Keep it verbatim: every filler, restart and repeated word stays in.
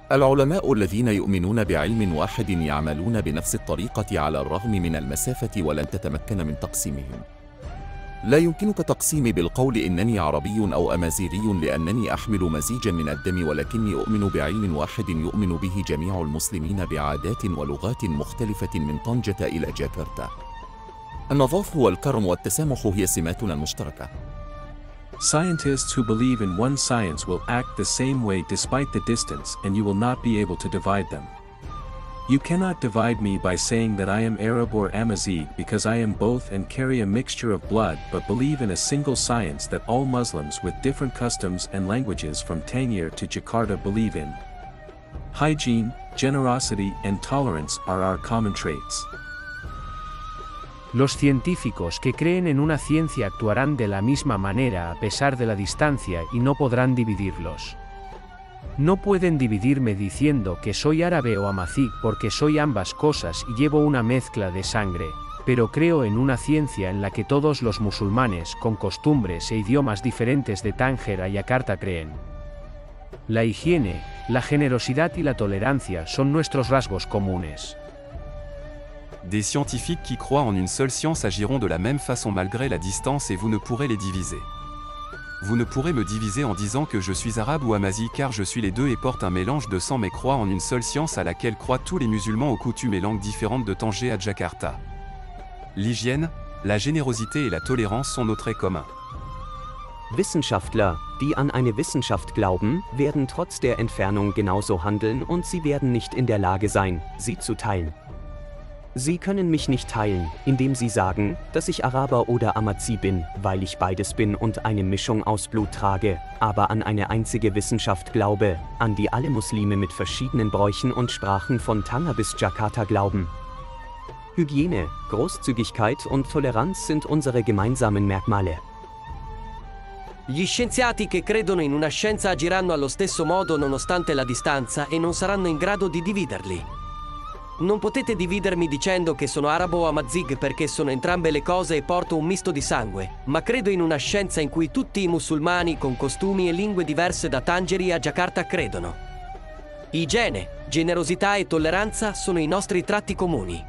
العلماء الذين يؤمنون بعلم واحد يعملون بنفس الطريقة على الرغم من المسافة ولن تتمكن من تقسيمهم. لا يمكنك تقسيمي بالقول إنني عربي أو أمازيغي لأنني أحمل مزيجا من الدم، ولكني أؤمن بعلم واحد يؤمن به جميع المسلمين بعادات ولغات مختلفة من طنجة إلى جاكرتا. النظافة والكرم والتسامح هي سماتنا المشتركة. Scientists who believe in one science will act the same way despite the distance, and you will not be able to divide them. You cannot divide me by saying that I am Arab or Amazigh, because I am both and carry a mixture of blood, but believe in a single science that all Muslims with different customs and languages from Tangier to Jakarta believe in. Hygiene, generosity and tolerance are our common traits. Los científicos que creen en una ciencia actuarán de la misma manera a pesar de la distancia y no podrán dividirlos. No pueden dividirme diciendo que soy árabe o amazigh porque soy ambas cosas y llevo una mezcla de sangre, pero creo en una ciencia en la que todos los musulmanes con costumbres e idiomas diferentes de Tánger a Yakarta creen. La higiene, la generosidad y la tolerancia son nuestros rasgos comunes. Des scientifiques qui croient en une seule science agiront de la même façon malgré la distance et vous ne pourrez les diviser. Vous ne pourrez me diviser en disant que je suis arabe ou amazigh car je suis les deux et porte un mélange de sang mais crois en une seule science à laquelle croient tous les musulmans aux coutumes et langues différentes de Tanger à Jakarta. L'hygiène, la générosité et la tolérance sont nos traits communs. Wissenschaftler, die an eine Wissenschaft glauben, werden trotz der Entfernung genauso handeln und sie werden nicht in der Lage sein, sie zu teilen. Sie können mich nicht teilen, indem sie sagen, dass ich Araber oder Amazigh bin, weil ich beides bin und eine Mischung aus Blut trage, aber an eine einzige Wissenschaft glaube, an die alle Muslime mit verschiedenen Bräuchen und Sprachen von Tanger bis Jakarta glauben. Hygiene, Großzügigkeit und Toleranz sind unsere gemeinsamen Merkmale. Gli scienziati che credono in una scienza agiranno allo stesso modo nonostante la distanza e non saranno in grado di dividerli. Non potete dividermi dicendo che sono arabo o amazigh perché sono entrambe le cose e porto un misto di sangue, ma credo in una scienza in cui tutti i musulmani con costumi e lingue diverse da Tangeri a Jakarta credono. Igiene, generosità e tolleranza sono i nostri tratti comuni.